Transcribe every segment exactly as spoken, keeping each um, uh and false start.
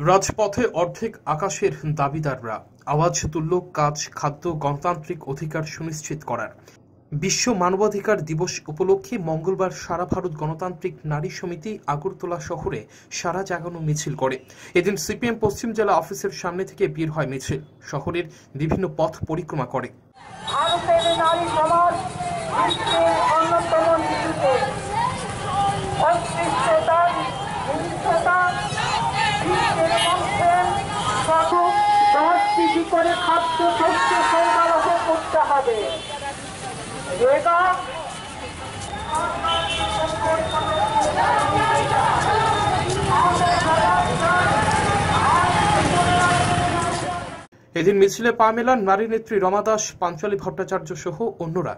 রাজপথে অর্ধেক আকাশের দাবিদাররা আওয়াজ তুলল কাজ খাদ্য গণতান্ত্রিক অধিকার সুনিশ্চিত করার। বিশ্ব মানবাধিকার দিবস উপলক্ষে মঙ্গলবার সারা ভারত গণতান্ত্রিক নারী সমিতি আগরতলা শহরে সারা জাগানো মিছিল করে। এদিন সিপিএম পশ্চিম জেলা অফিসের সামনে থেকে বের হয় মিছিল, শহরের বিভিন্ন পথ পরিক্রমা করে। ভারতের নারী সমাজ বিশ্বের অন্যতম নীতিতে অস্পৃশ্যতা, হিংসতা, বিশ্বের মধ্যে সঠিক দশ কেজি করে খাদ্য শস্য সরবরাহ করতে হবে। রেগা এদিন মিছিলে পা মেলান নারী নেত্রী রমা দাস, পাঞ্চালী ভট্টাচার্য সহ অন্যরা।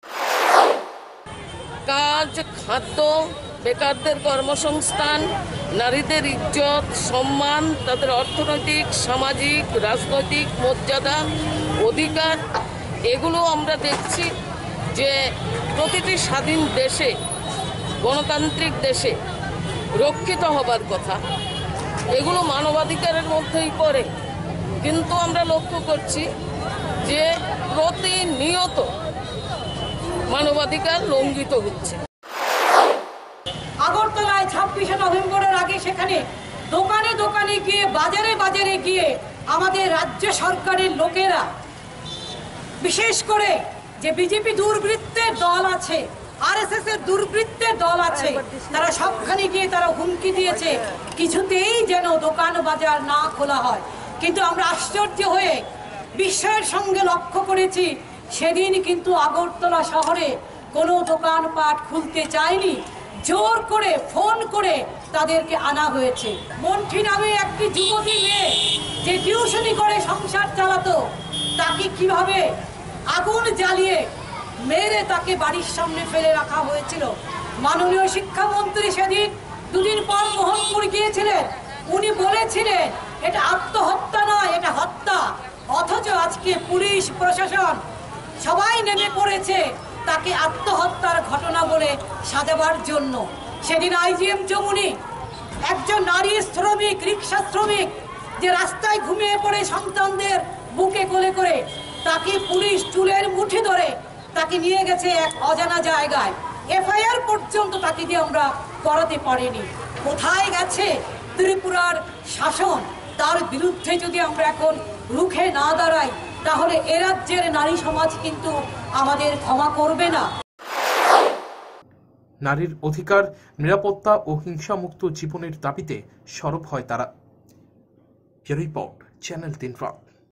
কাজ, খাদ্য, বেকারদের কর্মসংস্থান, নারীদের ইজ্জত, সম্মান, তাদের অর্থনৈতিক, সামাজিক, রাজনৈতিক মর্যাদা, অধিকার, এগুলো আমরা দেখছি যে প্রতিটি স্বাধীন দেশে, গণতান্ত্রিক দেশে রক্ষিত হবার কথা। এগুলো মানবাধিকারের মধ্যেই পড়ে, কিন্তু আমরা লক্ষ্য করছি যে প্রতিনিয়ত মানবাধিকার লঙ্ঘিত হচ্ছে। আগরতলায় ছাব্বিশে নভেম্বরের আগে সেখানে দোকানে দোকানে গিয়ে, বাজারে বাজারে গিয়ে আমাদের রাজ্য সরকারের লোকেরা, বিশেষ করে যে বিজেপি দুর্বৃত্তের দল আছে, আরএসএস এর দুর্বৃত্তের দল আছে, তারা সবখানে গিয়ে তারা হুমকি দিয়েছে কিছুতেই যেন দোকান বাজার না খোলা হয়। কিন্তু আমরা আশ্চর্য হয়ে বিস্ময়ের সঙ্গে লক্ষ্য করেছি সেদিন কিন্তু আগরতলা শহরে কোনো দোকানপাট খুলতে চায়নি, জোর করে ফোন করে তাদেরকে আনা হয়েছে। মন্ঠি নামে একটি যুবতী মেয়ে যে টিউশনি করে সংসার চালাতো, তাকে কিভাবে আগুন জ্বালিয়ে মেরে তাকে বাড়ির সামনে ফেলে রাখা হয়েছিল। মাননীয় শিক্ষামন্ত্রী সেদিন দুদিন পর মোহনপুর গিয়েছিলেন, উনি বলেছিলেন এটা আত্মহত্যা নয়, এটা হত্যা। অথচ আজকে পুলিশ প্রশাসন সবাই নেমে পড়েছে তাকে আত্মহত্যার ঘটনা বলে সাজাবার জন্য। সেদিন আইজিএম যমুনি একজন নারী শ্রমিক, রিক্সা শ্রমিক যে রাস্তায় ঘুমিয়ে পড়ে সন্তানদের বুকে কোলে করে, তাকে পুলিশ চুলের মুঠি ধরে তাকে নিয়ে গেছে এক অজানা জায়গায়। এফআইআর পর্যন্ত তাকে দিয়ে আমরা করাতে পারিনি। কোথায় গেছে ত্রিপুরার শাসন? তার বিরুদ্ধে যদি আমরা এখন রুখে না দাঁড়াই, তাহলে এ রাজ্যের নারী সমাজ কিন্তু আমাদের ক্ষমা করবে না। নারীর অধিকার, নিরাপত্তা ও হিংসামুক্ত জীবনের দাবিতে সরব হয় তারা। রিপোর্ট, চ্যানেল তিন।